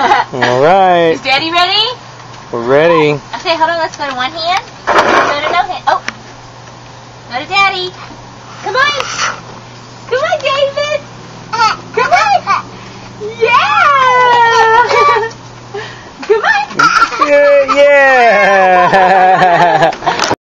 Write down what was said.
All right. Is Daddy ready? We're ready. Okay, hold on. Let's go to one hand. Go to no hand. Oh. Go to Daddy. Come on.